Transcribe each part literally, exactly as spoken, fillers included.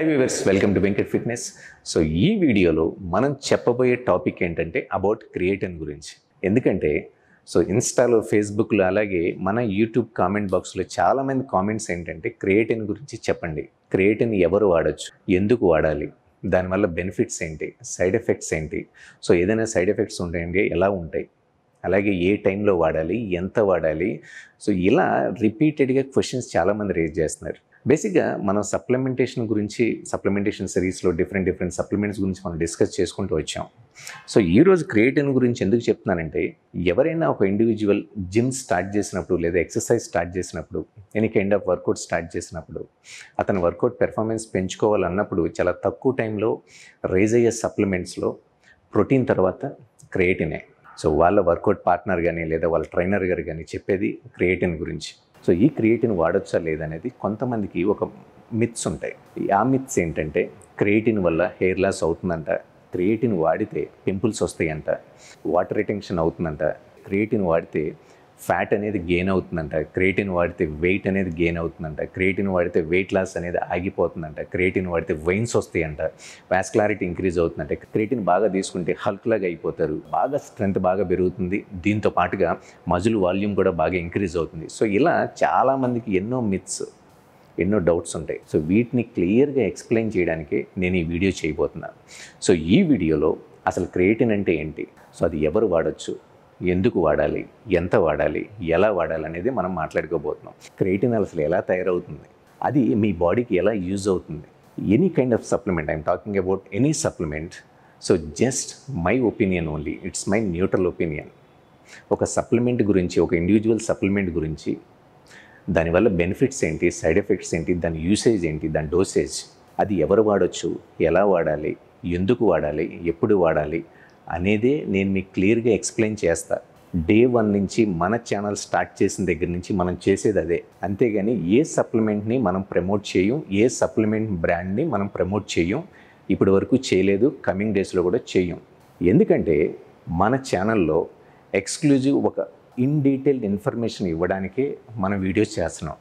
Hi viewers, welcome to Venkat fitness. So ఈ వీడియోలో మనం చెప్పబోయే టాపిక్ ఏంటంటే అబౌట్ క్రియేటిన్ గురించి. ఎందుకంటే సో ఇన్స్టాలో, ఫేస్బుక్లో, అలాగే మన యూట్యూబ్ కామెంట్ బాక్స్లో చాలామంది కామెంట్స్ ఏంటంటే క్రియేటిన్ గురించి చెప్పండి, క్రియేటిన్ ఎవరు వాడచ్చు, ఎందుకు వాడాలి, దానివల్ల బెనిఫిట్స్ ఏంటి, సైడ్ ఎఫెక్ట్స్ ఏంటి, సో ఏదైనా సైడ్ ఎఫెక్ట్స్ ఉంటాయండి, ఎలా ఉంటాయి, అలాగే ఏ టైంలో వాడాలి, ఎంత వాడాలి. సో ఇలా రిపీటెడ్గా క్వశ్చన్స్ చాలామంది రేజ్ చేస్తున్నారు. బేసిక్గా మనం సప్లిమెంటేషన్ గురించి, సప్లిమెంటేషన్ సిరీస్లో డిఫరెంట్ డిఫరెంట్ సప్లిమెంట్స్ గురించి మనం డిస్కస్ చేసుకుంటూ వచ్చాం. సో ఈరోజు క్రియేటిన్ గురించి ఎందుకు చెప్తున్నానంటే, ఎవరైనా ఒక ఇండివిజువల్ జిమ్ స్టార్ట్ చేసినప్పుడు లేదా ఎక్సర్సైజ్ స్టార్ట్ చేసినప్పుడు, any kind of workout start చేసినప్పుడు, అతను వర్కౌట్ పెర్ఫార్మెన్స్ పెంచుకోవాలన్నప్పుడు చాలా తక్కువ టైంలో రేజ్ అయ్యే సప్లిమెంట్స్లో ప్రోటీన్ తర్వాత క్రియేటినే. సో వాళ్ళ వర్కౌట్ పార్ట్నర్ కానీ లేదా వాళ్ళ ట్రైనర్ గారు కానీ చెప్పేది క్రియేటిన్ గురించి. సో ఈ క్రియేటిన్ వాడొచ్చా లేదనేది కొంతమందికి ఒక మిత్స్ ఉంటాయి. ఆ మిత్స్ ఏంటంటే, క్రియేటిన్ వల్ల హెయిర్ లాస్ అవుతుందంట, క్రియేటిన్ వాడితే పింపుల్స్ వస్తాయంట, వాటర్ రిటెన్షన్ అవుతుందంట, క్రియేటిన్ వాడితే ఫ్యాట్ అనేది గెయిన్ అవుతుందంట, క్రియేటిన్ వాడితే వెయిట్ అనేది గెయిన్ అవుతుందంట, క్రియేటిన్ వాడితే వెయిట్ లాస్ అనేది ఆగిపోతుందంట, క్రియేటిన్ వాడితే వెయిన్స్ వస్తాయంట, వాస్కులారిటీ ఇంక్రీజ్ అవుతుందంట, క్రియేటిన్ బాగా తీసుకుంటే హల్క్ లాగా అయిపోతారు, బాగా స్ట్రెంత్ బాగా పెరుగుతుంది, దీంతో పాటుగా మజిల్ వాల్యూమ్ కూడా బాగా ఇంక్రీజ్ అవుతుంది. సో ఇలా చాలామందికి ఎన్నో మిత్స్, ఎన్నో డౌట్స్ ఉంటాయి. సో వీటిని క్లియర్గా ఎక్స్ప్లెయిన్ చేయడానికి నేను ఈ వీడియో చేయబోతున్నాను. సో ఈ వీడియోలో అసలు క్రియేటిన్ అంటే ఏంటి, సో అది ఎవరు వాడచ్చు, ఎందుకు వాడాలి, ఎంత వాడాలి, ఎలా వాడాలి అనేది మనం మాట్లాడుకోబోతున్నాం. క్రియేటిన్ అసలు ఎలా తయారవుతుంది, అది మీ బాడీకి ఎలా యూజ్ అవుతుంది, any kind of supplement, I'm talking about any supplement. So just my opinion only, it's my neutral opinion. ఒక సప్లిమెంట్ గురించి, ఒక ఇండివిజువల్ సప్లిమెంట్ గురించి, దానివల్ల బెనిఫిట్స్ ఏంటి, సైడ్ ఎఫెక్ట్స్ ఏంటి, దాని యూసేజ్ ఏంటి, దాని డోసేజ్, అది ఎవరు వాడచ్చు, ఎలా వాడాలి, ఎందుకు వాడాలి, ఎప్పుడు వాడాలి అనేదే నేను మీకు క్లియర్గా ఎక్స్ప్లెయిన్ చేస్తా. డే వన్ నుంచి మన ఛానల్ స్టార్ట్ చేసిన దగ్గర నుంచి మనం చేసేది అదే. అంతేగాని ఏ సప్లిమెంట్ని మనం ప్రమోట్ చేయం, ఏ సప్లిమెంట్ బ్రాండ్ని మనం ప్రమోట్ చేయం, ఇప్పటి వరకు చేయలేదు, కమింగ్ డేస్లో కూడా చేయం. ఎందుకంటే మన ఛానల్లో ఎక్స్క్లూజివ్ ఒక ఇన్ డీటెయిల్డ్ ఇన్ఫర్మేషన్ ఇవ్వడానికే మనం వీడియోస్ చేస్తున్నాం.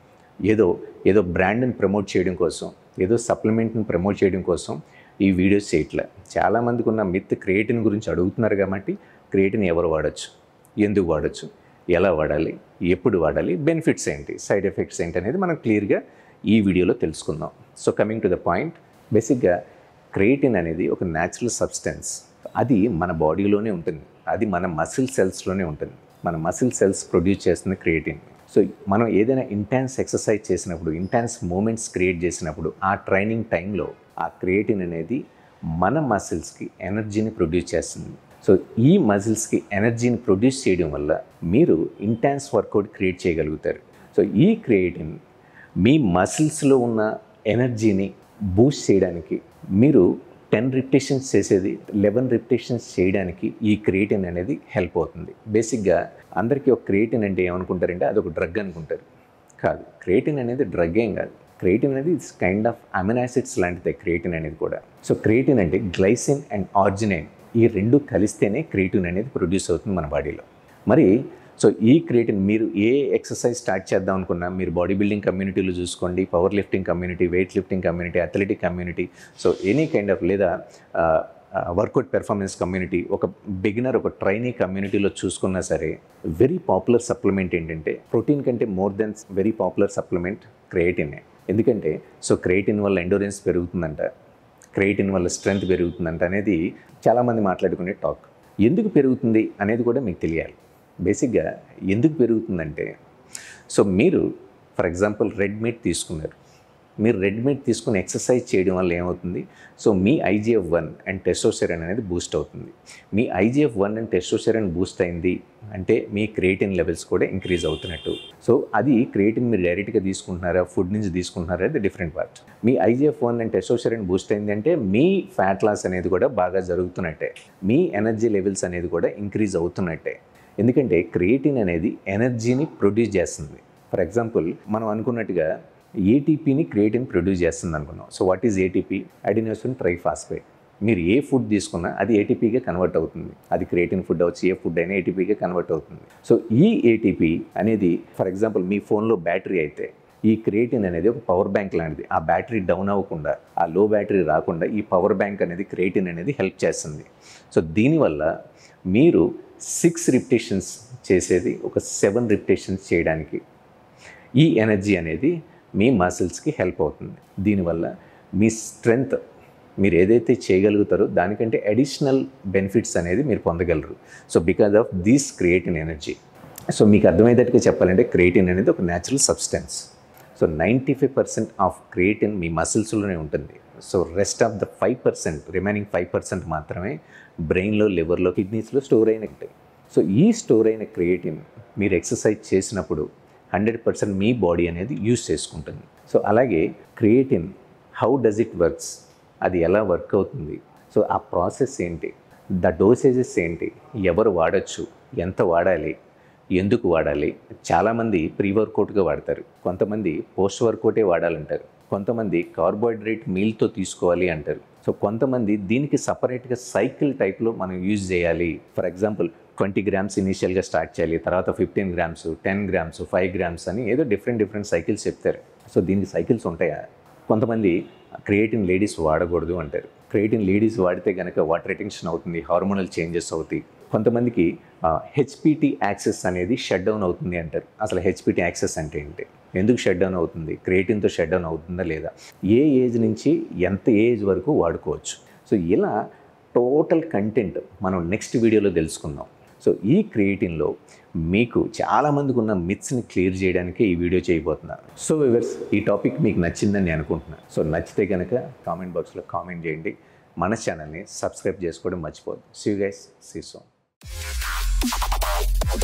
ఏదో ఏదో బ్రాండ్ని ప్రమోట్ చేయడం కోసం, ఏదో సప్లిమెంట్ని ప్రమోట్ చేయడం కోసం ఈ వీడియోస్ చేయట్లే. చాలామందికి ఉన్న మిత్ క్రియేటిన్ గురించి అడుగుతున్నారు కాబట్టి క్రియేటిన్ ఎవరు వాడచ్చు, ఎందుకు వాడచ్చు, ఎలా వాడాలి, ఎప్పుడు వాడాలి, బెనిఫిట్స్ ఏంటి, సైడ్ ఎఫెక్ట్స్ ఏంటి అనేది మనం క్లియర్గా ఈ వీడియోలో తెలుసుకుందాం. So coming to the point, బేసిక్గా క్రియేటిన్ అనేది ఒక న్యాచురల్ సబ్స్టెన్స్. అది మన బాడీలోనే ఉంటుంది, అది మన మసిల్ సెల్స్లోనే ఉంటుంది. మన మసిల్ సెల్స్ ప్రొడ్యూస్ చేస్తుంది క్రియేటిన్. సో మనం ఏదైనా ఇంటెన్స్ ఎక్సర్సైజ్ చేసినప్పుడు, ఇంటెన్స్ మూమెంట్స్ క్రియేట్ చేసినప్పుడు, ఆ ట్రైనింగ్ టైంలో ఆ క్రియేటిన్ అనేది మన మసిల్స్కి ఎనర్జీని ప్రొడ్యూస్ చేస్తుంది. సో ఈ మజిల్స్కి ఎనర్జీని ప్రొడ్యూస్ చేయడం వల్ల మీరు ఇంటెన్స్ వర్కౌట్ క్రియేట్ చేయగలుగుతారు. సో ఈ క్రియేటిన్ మీ మసిల్స్లో ఉన్న ఎనర్జీని బూస్ట్ చేయడానికి, మీరు టెన్ రిపిటేషన్స్ చేసేది లెవెన్ రిపిటేషన్స్ చేయడానికి ఈ క్రియేటిన్ అనేది హెల్ప్ అవుతుంది. బేసిక్గా అందరికీ ఒక క్రియేటిన్ అంటే ఏమనుకుంటారంటే అదొక డ్రగ్ అనుకుంటారు. కాదు, క్రియేటిన్ అనేది డ్రగ్ ఏం కాదు. క్రియేటిన్ అనేది it's kind of amino acids లాంటిదే క్రియేటిన్ అనేది కూడా. సో క్రియేటిన్ అంటే గ్లైసిన్ అండ్ ఆర్జినైన్, ఈ రెండు కలిస్తేనే క్రియేటిన్ అనేది ప్రొడ్యూస్ అవుతుంది మన బాడీలో. మరి సో ఈ క్రియేటిన్ మీరు ఏ ఎక్సర్సైజ్ స్టార్ట్ చేద్దాం అనుకున్నా, మీరు బాడీ బిల్డింగ్ కమ్యూనిటీలో చూసుకోండి, power lifting community, weight lifting community, athletic community, so any kind of లేదా వర్కౌట్ పెర్ఫార్మెన్స్ కమ్యూనిటీ, ఒక బిగినర్, ఒక ట్రైనీ కమ్యూనిటీలో చూసుకున్నా సరే, వెరీ పాపులర్ సప్లిమెంట్ ఏంటంటే, ప్రోటీన్ కంటే more than very popular supplement క్రియేటినే. ఎందుకంటే సో క్రియేటిన్ వల్ల ఎండోరెన్స్ పెరుగుతుందంట, క్రియేటిన్ వల్ల స్ట్రెంగ్త్ పెరుగుతుందంట అనేది చాలామంది మాట్లాడుకునే టాక్. ఎందుకు పెరుగుతుంది అనేది కూడా మీకు తెలియాలి. బేసిక్గా ఎందుకు పెరుగుతుందంటే, సో మీరు ఫర్ ఎగ్జాంపుల్ రెడ్ మీట్ తీసుకున్నారు, మీరు రెడ్ మీట్ తీసుకుని ఎక్సర్సైజ్ చేయడం వల్ల ఏమవుతుంది, సో మీ ఐజీఎఫ్ వన్ అండ్ టెస్టోస్టెరాన్ అనేది బూస్ట్ అవుతుంది. మీ IGF one and testosterone boost అయింది అంటే మీ క్రియేటిన్ లెవెల్స్ కూడా ఇంక్రీజ్ అవుతున్నట్టు. సో అది క్రియేటిన్ మీరు డైరెక్ట్గా తీసుకుంటున్నారా, ఫుడ్ నుంచి తీసుకుంటున్నారా, అది డిఫరెంట్ పార్ట్. మీ IGF one and testosterone boost అయింది అంటే మీ ఫ్యాట్ లాస్ అనేది కూడా బాగా జరుగుతున్నట్టే, మీ ఎనర్జీ లెవెల్స్ అనేది కూడా ఇంక్రీజ్ అవుతున్నట్టే. ఎందుకంటే క్రియేటిన్ అనేది ఎనర్జీని ప్రొడ్యూస్ చేస్తుంది. ఫర్ ఎగ్జాంపుల్ మనం అనుకున్నట్టుగా ఏటీపీని క్రియేటిన్ ప్రొడ్యూస్ చేస్తుంది అనుకున్నాం. So what is ATP? Adenosine triphosphate. మీరు ఏ ఫుడ్ తీసుకున్నా అది ఏటీపీగా కన్వర్ట్ అవుతుంది. అది క్రియేటిన్ ఫుడ్ అవచ్చు, ఏ ఫుడ్ అయినా ఏటీపీగా కన్వర్ట్ అవుతుంది. సో ఈ ఏటీపీ అనేది ఫర్ ఎగ్జాంపుల్ మీ ఫోన్లో బ్యాటరీ అయితే, ఈ క్రియేటిన్ అనేది ఒక పవర్ బ్యాంక్ లాంటిది. ఆ బ్యాటరీ డౌన్ అవ్వకుండా, ఆ లో బ్యాటరీ రాకుండా ఈ పవర్ బ్యాంక్ అనేది క్రియేటిన్ అనేది హెల్ప్ చేస్తుంది. సో దీనివల్ల మీరు సిక్స్ రిపిటేషన్స్ చేసేది ఒక సెవెన్ రిపిటేషన్స్ చేయడానికి ఈ ఎనర్జీ అనేది మీ మసిల్స్కి హెల్ప్ అవుతుంది. దీనివల్ల మీ స్ట్రెంగ్త్ మీరు ఏదైతే చేయగలుగుతారో దానికంటే అడిషనల్ బెనిఫిట్స్ అనేది మీరు పొందగలరు. So because of this creatine energy. So మీకు అర్థమయ్యేటట్టుగా చెప్పాలంటే క్రియేటిన్ అనేది ఒక natural substance. So ninety five percent of creatine మీ మసిల్స్లోనే ఉంటుంది. So rest of the five percent remaining five percent మాత్రమే బ్రెయిన్లో, లివర్లో, కిడ్నీస్లో స్టోర్ అయిన ఉంటాయి. సో ఈ స్టోర్ అయిన క్రియేటిన్ మీరు ఎక్సర్సైజ్ చేసినప్పుడు హండ్రెడ్ పర్సెంట్ మీ బాడీ అనేది యూజ్ చేసుకుంటుంది. సో అలాగే creatine how does it works, అది ఎలా వర్క్ అవుతుంది, సో ఆ ప్రాసెస్ ఏంటి, ద డోసేజెస్ ఏంటి, ఎవరు వాడచ్చు, ఎంత వాడాలి, ఎందుకు వాడాలి. చాలామంది ప్రీ వర్కౌట్గా వాడతారు, కొంతమంది పోస్ట్ వర్కౌటే వాడాలంటారు, కొంతమంది కార్బోహైడ్రేట్ మీల్తో తీసుకోవాలి అంటారు. సో కొంతమంది దీనికి సపరేట్గా సైకిల్ టైప్లో మనం యూజ్ చేయాలి. ఫర్ ఎగ్జాంపుల్ ట్వంటీ గ్రామ్స్ ఇనీషియల్గా స్టార్ట్ చేయాలి, తర్వాత fifteen grams, ten grams, five grams అని ఏదో డిఫరెంట్ డిఫరెంట్ సైకిల్స్ చెప్తారు. సో దీనికి సైకిల్స్ ఉంటాయా? కొంతమంది క్రియేటిన్ లేడీస్ వాడకూడదు అంటారు. క్రియేటిన్ లేడీస్ వాడితే కనుక వాటర్ రిటెన్షన్ అవుతుంది, హార్మోనల్ చేంజెస్ అవుతాయి. కొంతమందికి హెచ్పిటి యాక్సెస్ అనేది షట్ డౌన్ అవుతుంది అంటారు. అసలు హెచ్పిటి యాక్సెస్ అంటే ఏంటి, ఎందుకు షట్ డౌన్ అవుతుంది, క్రియేటిన్తో షట్ డౌన్ అవుతుందా లేదా, ఏ ఏజ్ నుంచి ఎంత ఏజ్ వరకు వాడుకోవచ్చు. సో ఇలా టోటల్ కంటెంట్ మనం నెక్స్ట్ వీడియోలో తెలుసుకుందాం. సో ఈ క్రియేటిన్లో మీకు చాలామందికి ఉన్న మిత్స్ని క్లియర్ చేయడానికే ఈ వీడియో చేయబోతున్నారు. సో వ్యూవర్స్, ఈ టాపిక్ మీకు నచ్చిందని నేను అనుకుంటున్నాను. సో నచ్చితే కనుక కామెంట్ బాక్స్లో కామెంట్ చేయండి. మన ఛానల్ని సబ్స్క్రైబ్ చేసుకోవడం మర్చిపోద్దు. See you guys, see you soon.